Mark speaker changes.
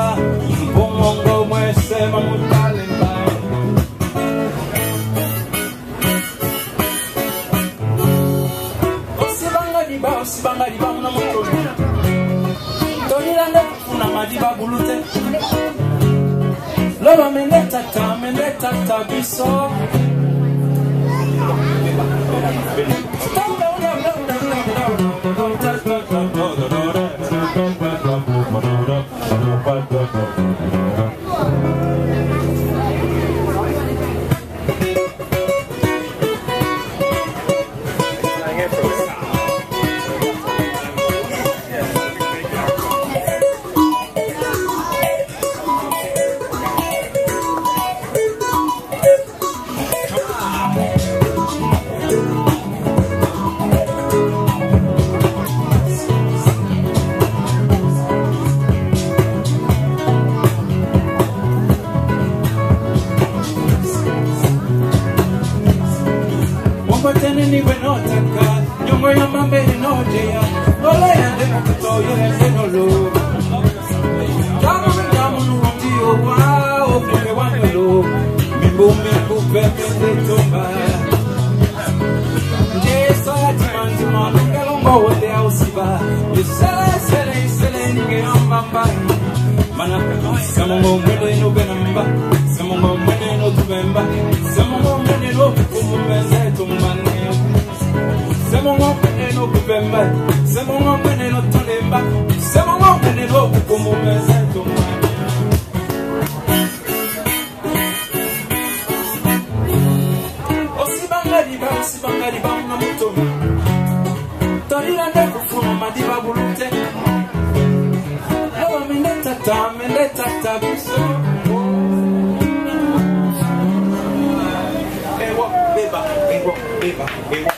Speaker 1: Mpongo mwese mamutalemba Osibanga diba muna mutoni Tonilanda kuna madiba bulute Loba menetata biso Ni bueno taka, nyongo ya mambe no jea, ola ya de moto yere no lo. Jamu nuti o wa o pe wa lo, mi bu pe me tomba. Jesa timanzi manu kalongo o de ausiba, sele ni ge amba. Mana samongo mwene no benamba, samongo mwene no tubemba, samongo mwene no kumumeze tumbane. Semongo mwene no kubemba, semongo mwene no tolemba, semongo mwene no kumumeze tumbane. Osibanga diba muna mutomi, tonila ndeko fuma madiba bulute. Menetata biso Ewa, beba